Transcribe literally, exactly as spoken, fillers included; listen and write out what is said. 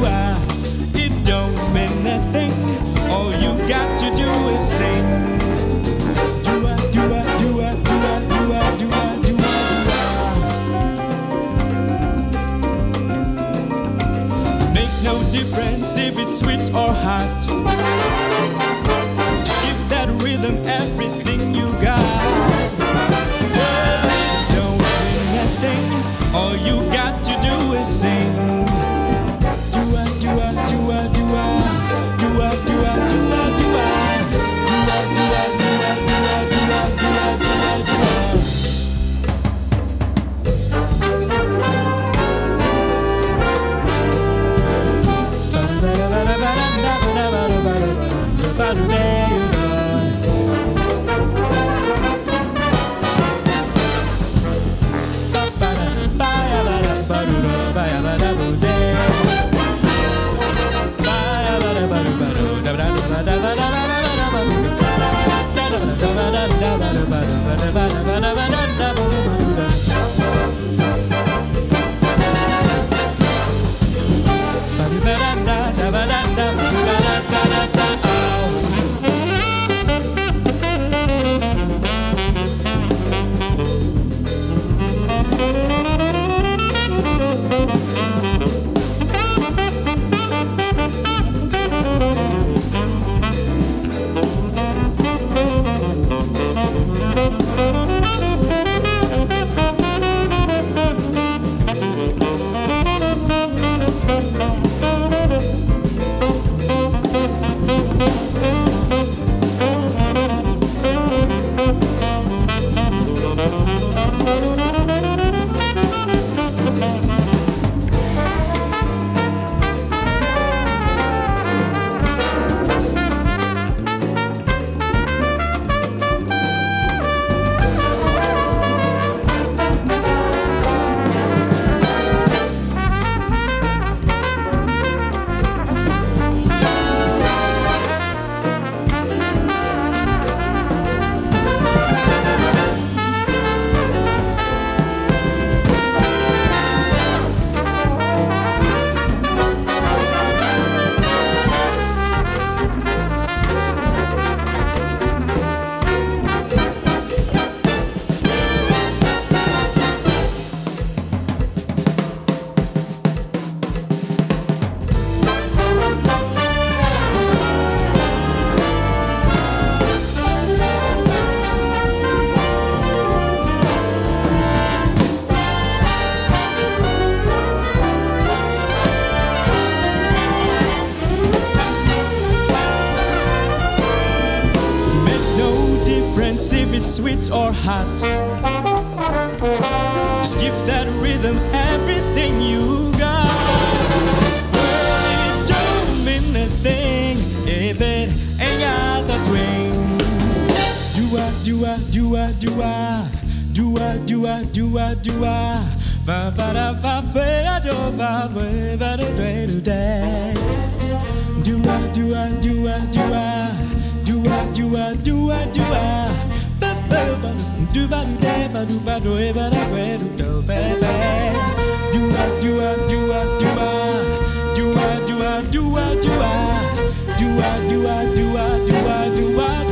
do-ah. It don't mean nothing. All you got to do is sing. Do-ah, do-ah, do-ah, do-ah, do-ah, do-ah, do-ah, do-ah. Makes no difference if it's sweet or hot. Give that rhythm everything you got. Well, it don't mean nothing. All you got to do is sing. Do-ah, do-ah, do-ah, do-ah. Do-ah, do-ah, do-ah, do-ah. Do-ah, do-ah, do-ah, do-ah, do-ah, do-ah, do-ah, do-ah. If it's sweet or hot, just give that rhythm everything you got. Well, it don't mean a thing if it ain't got the swing. Do-ah, do-ah, do-ah, do-ah. Do-ah, do-ah, do-ah, do-ah. Va-va-da-va-fa-da-do-va-va-va-da-do-da. Do-ah, do-ah, do-ah, do-ah. Do-ah, do-ah, do-ah, do-ah. Do-ba-do-ba, do-ba-do-ba, do-ba-do-ba, do-ah, do-ah, do-ah, do-ah. Do-ah, do-ah, do-ah, do-ah. Do-ah, do-ah, do-ah, do-ah, do-ah.